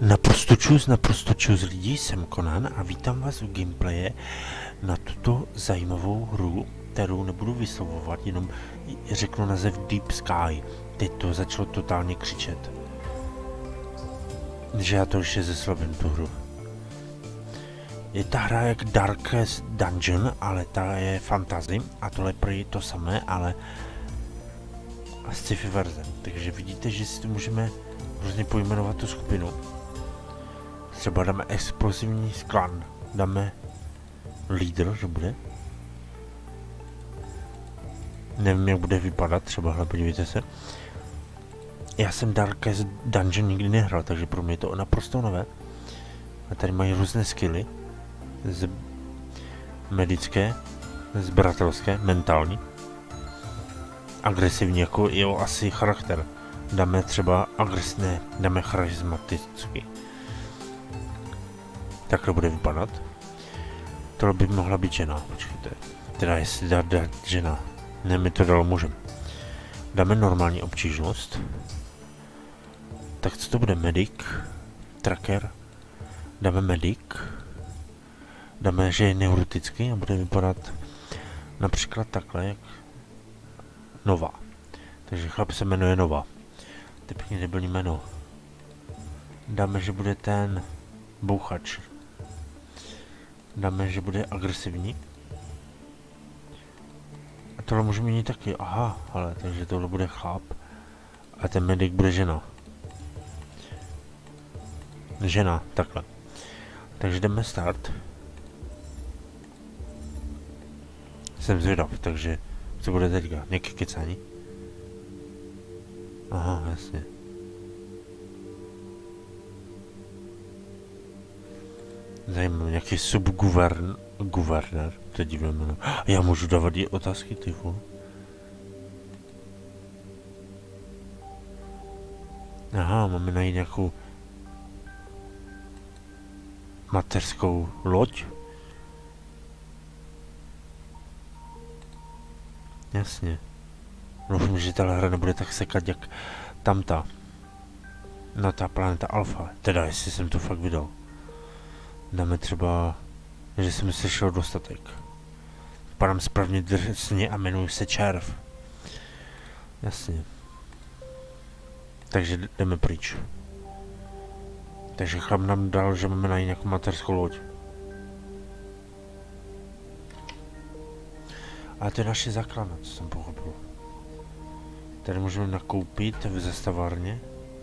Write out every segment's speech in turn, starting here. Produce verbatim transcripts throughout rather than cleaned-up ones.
Naprosto čus, naprosto čus lidi, jsem Conan a vítám vás u gameplaye na tuto zajímavou hru, kterou nebudu vyslovovat, jenom řeknu název Deep Sky. Teď to začalo totálně křičet. Že já to ještě zeslovím tu hru. Je ta hra jak Darkest Dungeon, ale ta je fantasy a tohle je prý to samé, ale sci-fi verze. Takže vidíte, že si tu můžeme různě pojmenovat tu skupinu. Třeba dáme explozivní sklan, dáme lídr, že bude. Nevím, jak bude vypadat, třeba, hle, podívejte se. Já jsem Darkest Dungeon nikdy nehrál, takže pro mě je to naprosto nové. A tady mají různé skilly. Z medické, zbratelské, mentální. Agresivní, jako jeho asi charakter. Dáme třeba agresivní, dáme charismatický. Takhle bude vypadat. Tohle by mohla být žena, počkejte. Teda jestli dá, dá žena. Ne, mi to dalo mužem. Dáme normální obtížnost. Tak co to bude? Medic. Tracker. Dáme medic. Dáme, že je neurotický a bude vypadat například takhle, jak Nova. Takže chlap se jmenuje Nova. To je pěkně debilní jméno. Dáme, že bude ten bouchač. Dáme, že bude agresivní. A tohle můžeme mít taky. Aha, ale takže tohle bude chlap. A ten medic bude žena. Žena, takhle. Takže jdeme start. Jsem zvědav, takže co bude teďka? Nějaké kecání? Aha, jasně. Zajímavé, nějaký subguvernér, guvernér, to je divné jméno. Já můžu dávat i otázky, ty vole. Aha, máme najít nějakou mateřskou loď. Jasně. Doufám, že ta hra nebude tak sekat, jak tamta. No ta planeta Alfa. Teda, jestli jsem to fakt vydal. Dáme třeba, že jsem slyšel dostatek. Padám správně drsně a jmenuji se Červ. Jasně. Takže jdeme pryč. Takže chlap nám dal, že máme najít nějakou mateřskou loď. Ale to je naše základna, co jsem pochopil. Tady můžeme nakoupit v zastavárně.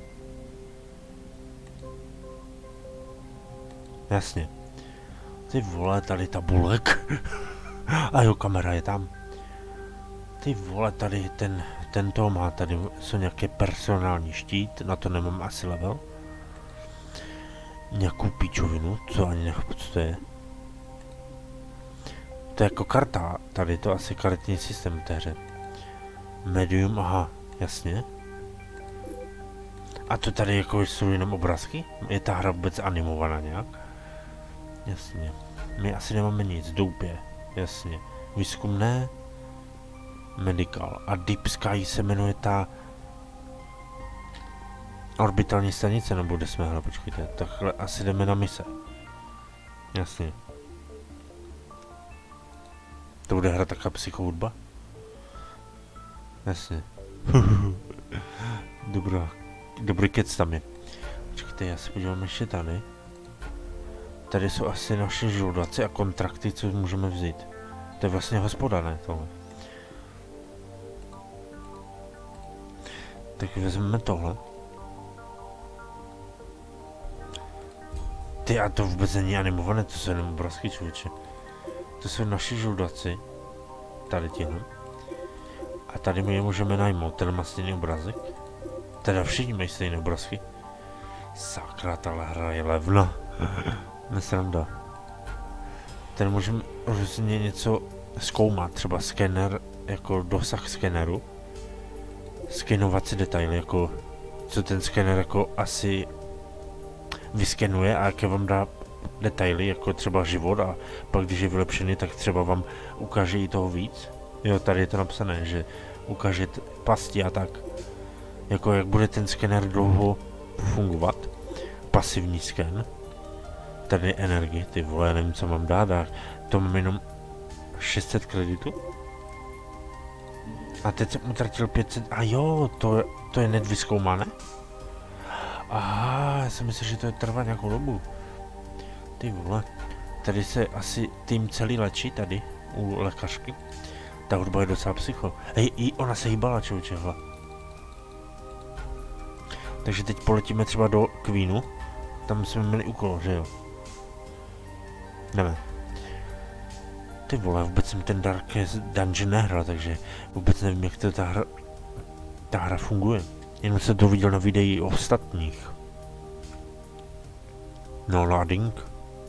Jasně. Ty vole, tady tabulek. A jo, kamera je tam. Ty vole, tady ten, tento má, tady jsou nějaké personální štít, na to nemám asi level. Nějakou píčovinu, co ani nechápu, co to je. To je jako karta, tady to asi karetní systém v té hře. Medium, aha, jasně. A to tady jako jsou jenom obrázky? Je ta hra vůbec animovaná nějak? Jasně. My asi nemáme nic, doupě, jasně. Výzkumné, medical. A Deep Sky se jmenuje ta orbitální stanice, nebo kde jsme hra, počkejte. Takhle asi jdeme na mise. Jasně. To bude hra taková psychohudba? Jasně. Dobrá. Dobrý kec tam je. Počkejte, já se podívám ještě tady. Tady jsou asi naše žoldaci a kontrakty, co můžeme vzít. To je vlastně hospoda, ne? Tohle. Tak vezmeme tohle. Ty, a to vůbec není animované, to jsou jenom obrázky, člověče. To jsou naši žoldaci. Tady tihle. A tady my je můžeme najmout, ten má stejný obrazek. Teda všichni mají stejné obrazky. Sakra, tahle hra je levna. Nesranda. Ten můžeme různě něco zkoumat, třeba skener, jako dosah skeneru. Skenovat si detaily, jako co ten skener jako asi vyskenuje a jaké vám dá detaily, jako třeba život, a pak když je vylepšený, tak třeba vám ukáže i toho víc. Jo, tady je to napsané, že ukáže pasti a tak. Jako jak bude ten skener dlouho fungovat. pasivní sken. Tady energie, ty vole, nevím, co mám dát, a to mám jenom šest set kreditů. A teď jsem utratil pět set, a jo, to, to je net vyzkoumané. Aha, já si myslím, že to je trvá nějakou dobu. Ty vole, tady se asi tým celý léčí tady, u lékařky. Ta hudba je docela psycho. Hej, i ona se hýbala, člověče, hla. Takže teď poletíme třeba do Queenu. Tam jsme měli úkol, že jo? Jdeme. Ty vole, vůbec jsem ten Darkest Dungeon nehrál, takže vůbec nevím, jak to ta hra, ta hra funguje. Jenom jsem to viděl na videí ostatních. No loading.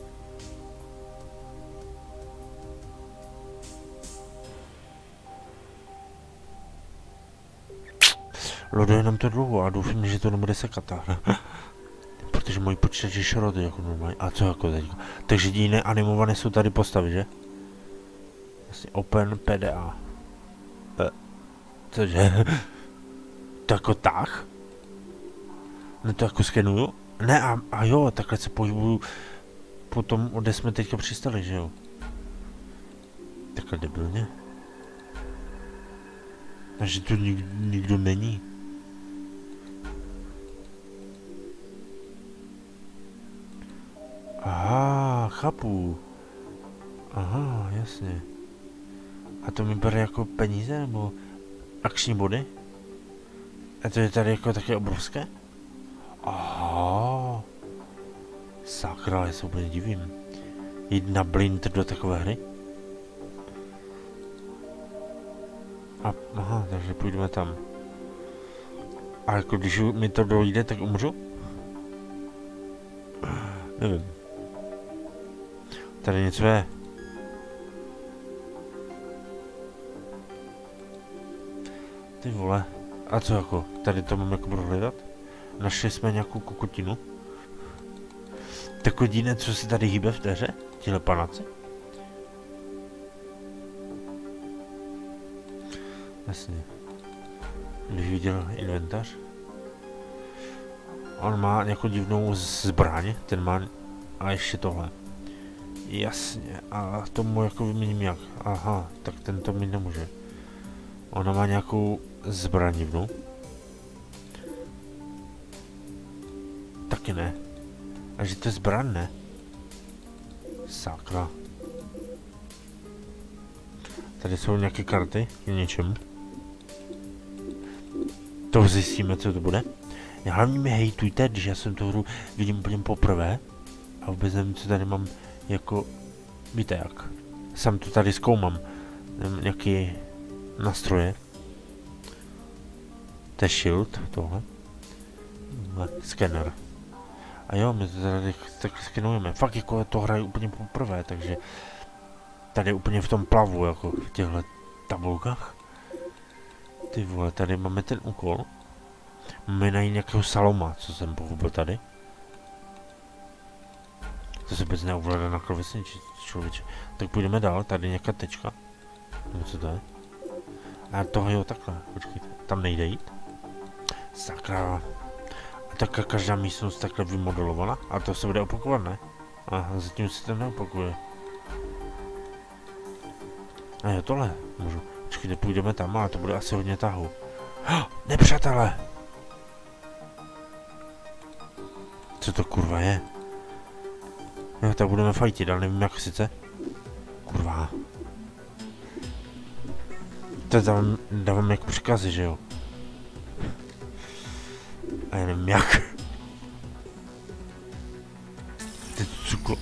Loduje nám to dlouho a doufám, že to nebude sekat ta hra. Protože můj počítač je šroty jako normálně. A co jako teď? Takže jediné animované jsou tady postavy, že? Vlastně Open P D A. E, cože? To jako tak? Ne, to jako skenuju? Ne, a, a jo, takhle se pohybuju po tom, kde jsme teďka přistali, že jo? Takhle debilně. A že tu nik, nikdo není. Aha, chápu. Aha, jasně. A to mi bere jako peníze, nebo akční body? A to je tady jako také obrovské? Aha. Sakra, já se úplně divím. Jít na blind do takové hry? A, aha, takže půjdeme tam. A jako když mi to dojde, tak umřu? Nevím. Tady něco je. Ty vole. A co jako? Tady to mám jako prohledat? Našli jsme nějakou kokotinu. Tak jediné, co se tady hýbe v té hře? Tihle panáci? Jasně. Když viděl inventář. On má nějakou divnou zbraň, ten má, a ještě tohle. Jasně, a tomu jako vyměním jak? Aha, tak ten to mi nemůže. Ona má nějakou zbraň divnou. Taky ne. A že to je zbraň, ne? Sakra. Tady jsou nějaké karty k něčemu. To zjistíme, co to bude. Hlavně mi hejtujte, když já jsem tu hru vidím úplně poprvé. A vůbec nevím, co tady mám jako... Víte jak. Sám to tady zkoumám. Nevím, nějaký nástroje. To je shield, tohle. Skener. A jo, my to tady tak skenujeme. Fakt jako to hrají úplně poprvé, takže... Tady úplně v tom plavu, jako v těchto tabulkách. Ty vole, tady máme ten úkol. Máme najít nějakého Saloma, co jsem pochopil tady. To se vůbec neovládá na krovesně, člověče. Tak půjdeme dál, tady nějaká tečka. No co to je? A toho jo, takhle, počkejte, tam nejde jít. Sakra. A tak každá místnost takhle vymodelovaná. A to se bude opakovat, ne? A zatím se to neopakuje. A jo, tohle můžu. Počkejte, půjdeme tam, ale to bude asi hodně tahu. Oh, nepřátelé! Co to kurva je? Jo, tak budeme fajtit, ale nevím jak sice. Kurva. To dávám, dávám jako příkazy, že jo? A já nevím jak. Ty cuklo.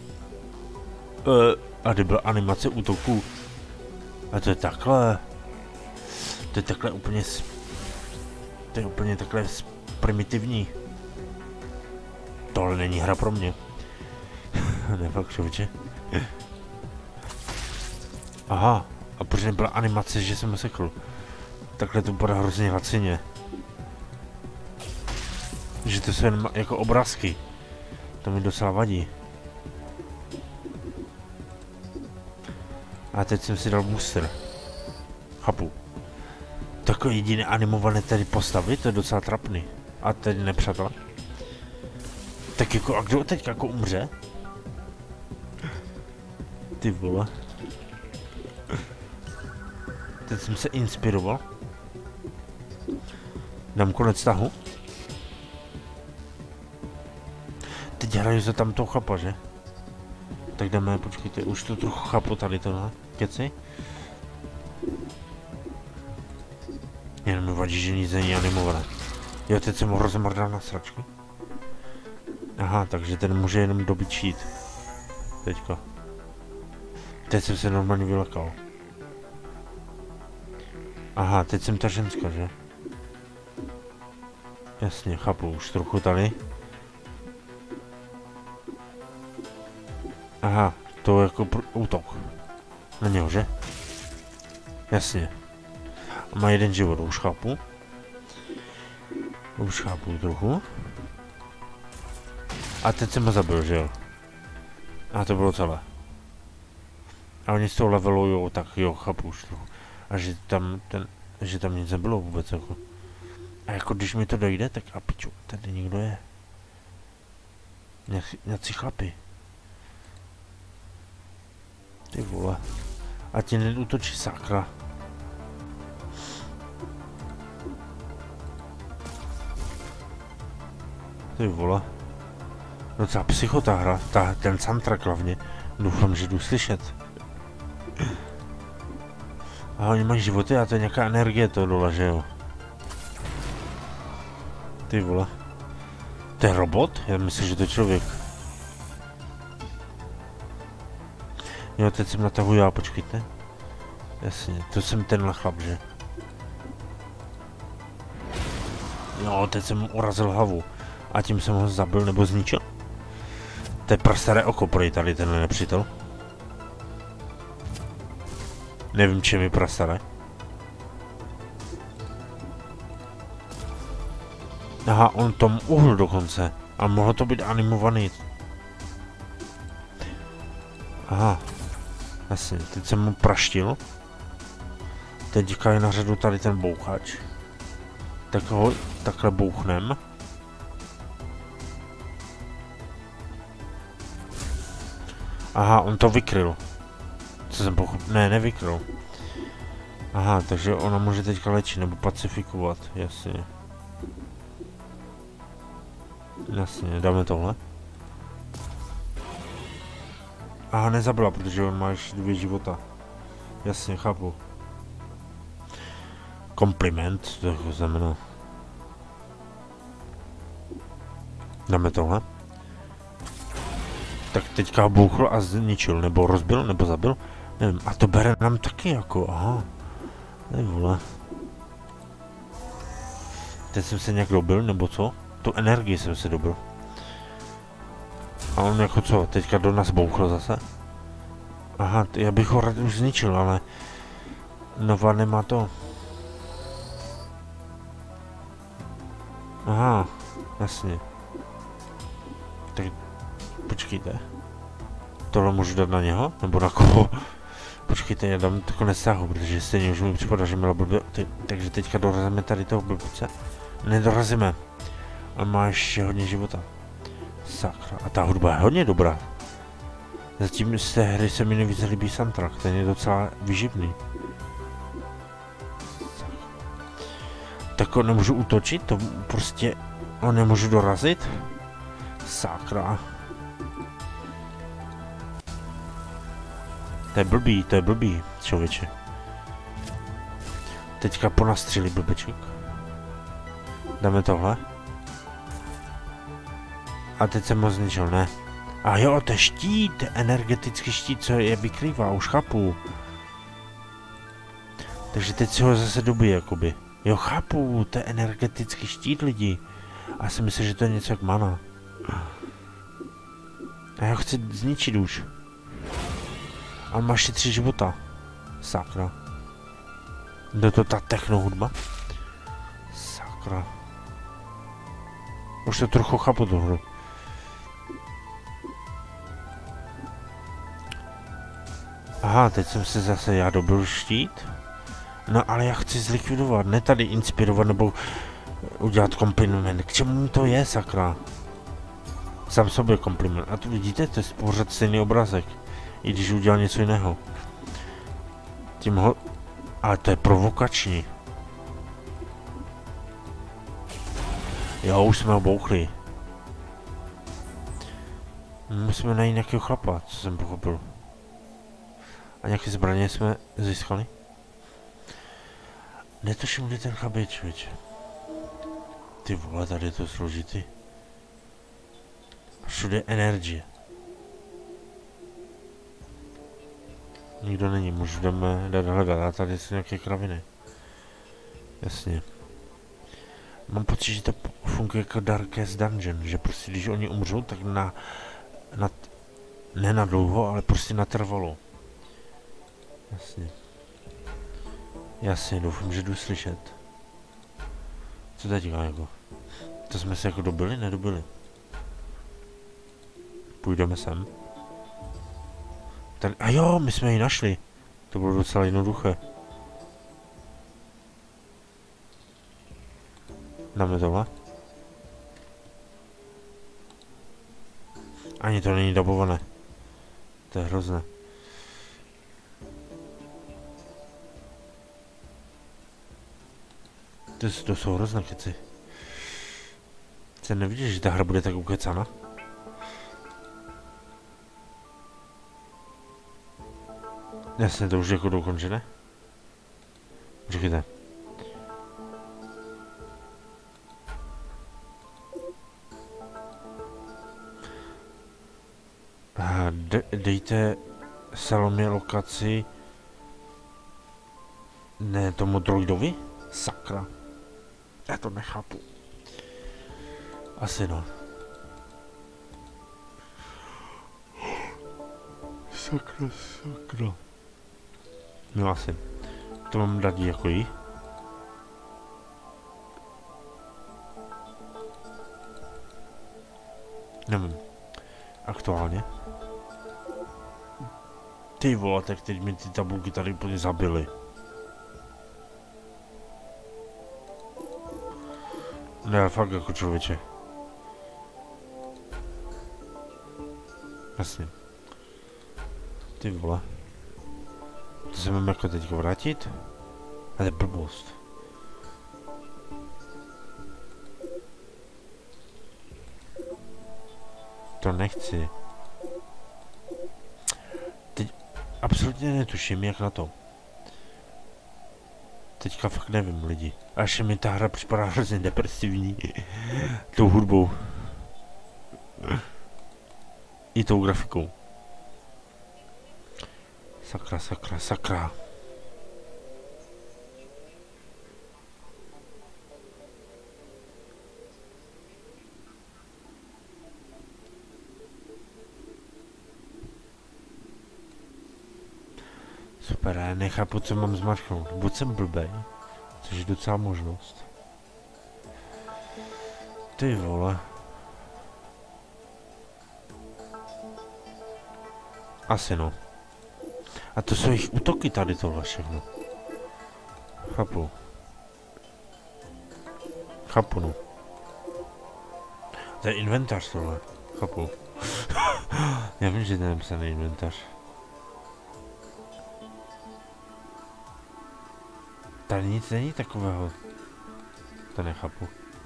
Uh, a kde byla animace útoku? A to je takhle. To je takhle úplně... To je úplně takhle primitivní. Tohle není hra pro mě. Ne, fakt, člověče. Aha, a proč nebyla animace, že jsem sekl? Takhle to bude hrozně lacině. Že to jsou jen jako obrázky. To mi docela vadí. A teď jsem si dal booster. Chápu. Takové jediné animované tady postavy, to je docela trapný. A teď nepřátelé. Tak jako, a kdo teď jako umře? Ty vole. Teď jsem se inspiroval. Dám konec tahu. Teď hraju za tam toho chapa, že? Tak jdeme, počkejte, už to trochu chápu tady tohle. Keci? Jenom mi vadí, že nic není animované. Jo, teď jsem ho rozmrdal na sračky. Aha, takže ten může jenom dobit šít. Teďka. Teď jsem se normálně vylekal. Aha, teď jsem ta ženská, že? Jasně, chápu, už trochu tady. Aha, to je jako útok. Na něho, že? Jasně. A má jeden život, už chápu. Už chápu trochu. A teď jsem ho zabil, že jo? A to bylo celé. A oni s tou levelujou, tak jo, chápu už trochu. A že tam, ten, že tam nic nebylo vůbec, jako. A jako když mi to dojde, tak a piču, tady někdo je. Nějací chlapi. Ty vole. A ti neútočí, sakra. Ty vole. Docela psycho ta hra, ta, ten soundtrack hlavně. Doufám, že jdu slyšet. A oni mají životy a to je nějaká energie to dole, že jo? Ty vole. To je robot? Já myslím, že to je člověk. Jo, teď jsem natahuji já, počkejte. Jasně, to jsem tenhle chlap, že? Jo, teď jsem mu urazil hlavu. A tím jsem ho zabil nebo zničil. To je prastaré oko, prej tady tenhle nepřítel. Nevím, čem je prastaré. Aha, on tom uhl dokonce. A mohlo to být animovaný. Aha. Jasně, teď jsem mu praštil. Teďka je na řadu tady ten bouchač. Tak ho takhle bouchnem. Aha, on to vykryl. Co jsem pochopil? Ne, nevykryl. Aha, takže ona může teďka léčit nebo pacifikovat, jasně. Jasně, dáme tohle. Aha, nezabila, protože on má ještě dvě života. Jasně, chápu. Kompliment, to jako znamená. Dáme tohle. Tak teďka bouchl a zničil, nebo rozbil, nebo zabil. Nevím, a to bere nám taky jako, aha. Ne vole. Teď jsem se nějak dobil, nebo co? Tu energii jsem se dobil. A on jako co, teďka do nás bouchl zase? Aha, já bych ho rád už zničil, ale... Nova nemá to. Aha, jasně. Tak počkejte. Tohle můžu dát na něho? Nebo na koho? Počkejte, já dám to konec sáhu, protože stejně už mi připadá, že měla blbě... Takže teďka dorazíme tady toho blbce. Nedorazíme. A má ještě hodně života. Sakra. A ta hudba je hodně dobrá. Zatím z té hry se mi nejvíc líbí soundtrack, ten je docela vyživný. Tak ho nemůžu útočit, to prostě... Ho nemůžu dorazit? Sakra. To je blbý, to je blbý, člověče. Teďka po nás střílí blbeček. Dáme tohle. A teď jsem ho zničil, ne? A jo, to je štít, energetický štít, co je vykrývá, už chápu. Takže teď si ho zase dobije, jakoby. Jo, chápu, to je energetický štít, lidi. A já si myslím, že to je něco jak mana. A já ho chci zničit už. A máš si tři života. Sakra. Jde to ta techno hudba? Sakra. Už to trochu chápu tu hru. Aha, teď jsem se zase já dobil štít. No ale já chci zlikvidovat, ne tady inspirovat nebo udělat kompliment. K čemu to je, sakra? Sám sobě kompliment. A tu vidíte, to je pořád stejný obrázek. I když udělal něco jiného. Tím ho... Ale to je provokační. Jo, už jsme ho bouchli. Musíme najít nějakého chlapa, co jsem pochopil. A nějaké zbraně jsme získali? Netuším, kde ten chlap je, člověče. Ty vole, tady je to složitý. Všude energie. Nikdo není, můžeme dát hledat, a tady jsou nějaké kraviny. Jasně. Mám pocit, že to funguje jako Darkest Dungeon, že prostě když oni umřou, tak na... na ne na dlouho, ale prostě natrvalo. Jasně. Jasně, doufám, že jdu slyšet. Co teď jako? To jsme se jako dobili? Nedobili. Půjdeme sem. Tady, a jo, my jsme ji našli. To bylo docela jednoduché. Dáme tohle. Ani to není dabované. To je hrozné. To, to jsou hrozné keci. Ty nevidíš, že ta hra bude tak ukecana? Jasně, to už je jako dokončené. Počkejte. De dejte Salomě lokaci... Ne, tomu droidovi? Sakra. Já to nechápu. Asi no. Sakra, sakra. No asi. To mám dát jako jí. Nevím. Aktuálně. Ty vole, tak teď mi ty tabulky tady úplně zabily. Ne, fakt jako člověče. Jasně. Ty vole. To se mám jako teďko vrátit? A to je blbost. To nechci. Teď absolutně netuším, jak na to. Teďka fakt nevím, lidi. Až mi ta hra připadá hrozně depresivní. Tou hudbou. I tou grafikou. Sakra, sakra, sakra. Super, já nechápu, co mám zmačknout. Buď jsem blbej, což je docela možnost. Ty vole. Asi no. A to jsou jejich útoky tady tohle všechno. Chápu. Chápu no. To je inventář tohle. Chápu. Já vím, že to je napsaný inventář. Tady nic není takového. To nechápu.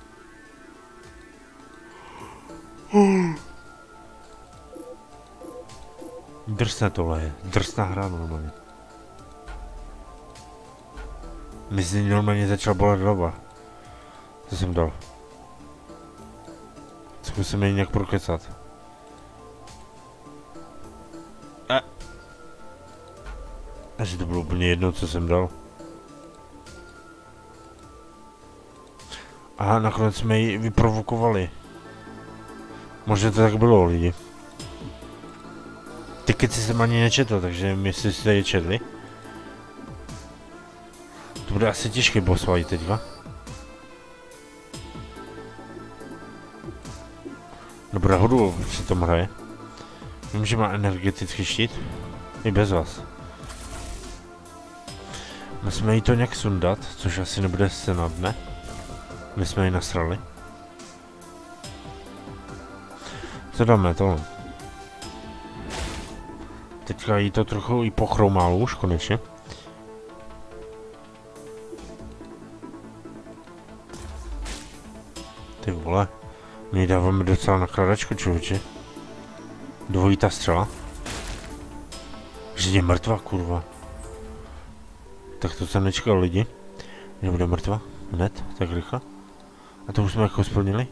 Drsné tohle je. Drsná hra normálně. Myslím, normálně začal bolet hlava. Co jsem dal? Zkusíme ji nějak prokecat. A. Až to bylo úplně jedno, co jsem dal. A nakonec jsme ji vyprovokovali. Možná to tak bylo, lidi. Ty keci jsem ani nečetl, takže nevím, jestli jste je četli. To bude asi těžké boss fight teďka. Dobrá, hodu při tom hraje. Vím, že má energetický štít. I bez vás. Musíme jí to nějak sundat, což asi nebude snadné. My jsme ji nasrali. Co dáme to? Teďka jí to trochu i pochromálo už konečně. Ty vole, my dáváme docela na kladačku, člověče. Dvojitá střela. Že je mrtvá, kurva. Tak to jsem nečekal lidi. Že bude mrtvá, hned, tak rychle. A to už jsme jako splnili.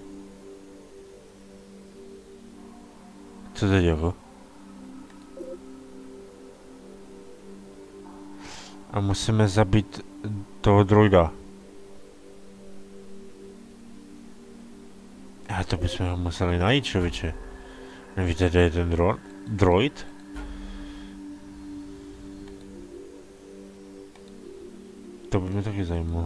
Co teď jako? A musíme zabít toho droida. A to bychom ho museli najít, člověče. Nevíte, kde je ten dro droid? To by mě taky zajímalo.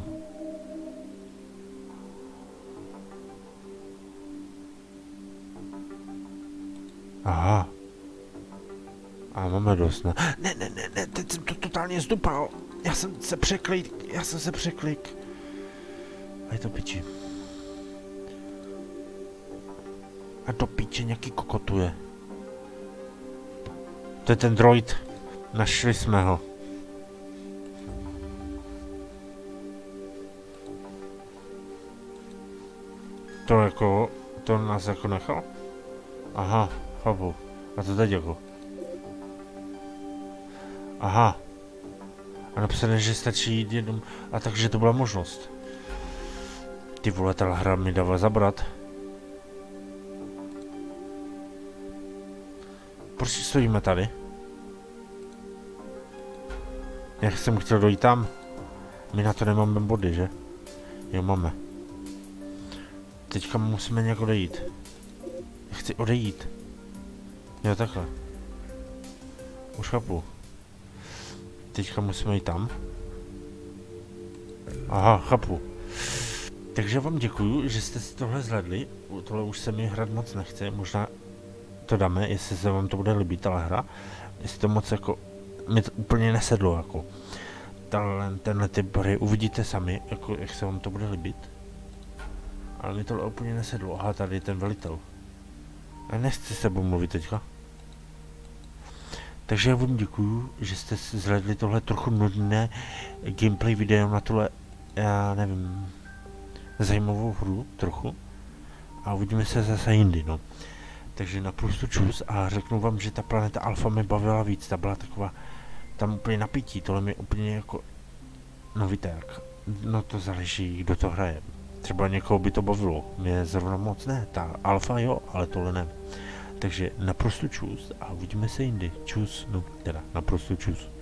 Aha. A máme dost, ne? Ne, ne, ne, ne, teď jsem to totálně zdupal. Já jsem se překlik, já jsem se překlik. A je to piči. A do píče nějaký kokotuje. To je ten droid. Našli jsme ho. To jako, to nás jako nechal? Aha, chápu. A to teď jako? Aha. A napsané, že stačí jít jenom, a takže to byla možnost. Ty vole, ta hra mi dává zabrat. Proč stojíme tady? Já jsem chtěl dojít tam. My na to nemáme body, že? Jo, máme. Teďka musíme nějak odejít. Já chci odejít. Jo, takhle. Už chápu. Teďka musíme jít tam. Aha, chápu. Takže vám děkuju, že jste si tohle zhledli. Tohle už se mi hrát moc nechce. Možná to dáme, jestli se vám to bude líbit, ta hra. Jestli to moc jako... mi to úplně nesedlo, jako. Tenhle, tenhle typ hry uvidíte sami, jako jak se vám to bude líbit. Ale mi tohle úplně nesedlo. Aha, tady je ten velitel. A nechci s sebou mluvit teďka. Takže já vám děkuju, že jste si zhledli tohle trochu nudné gameplay video na tohle, já nevím, zajímavou hru trochu. A uvidíme se zase jindy, no. Takže naprosto čus a řeknu vám, že ta planeta Alpha mi bavila víc, ta byla taková, tam úplně napítí, tohle mi úplně jako, no víte jak, no to záleží, kdo to hraje. Třeba někoho by to bavilo, mě zrovna moc ne, ta Alpha jo, ale tohle ne. Takže naprosto čus a uvidíme se jindy. Čus, no teda naprosto čus.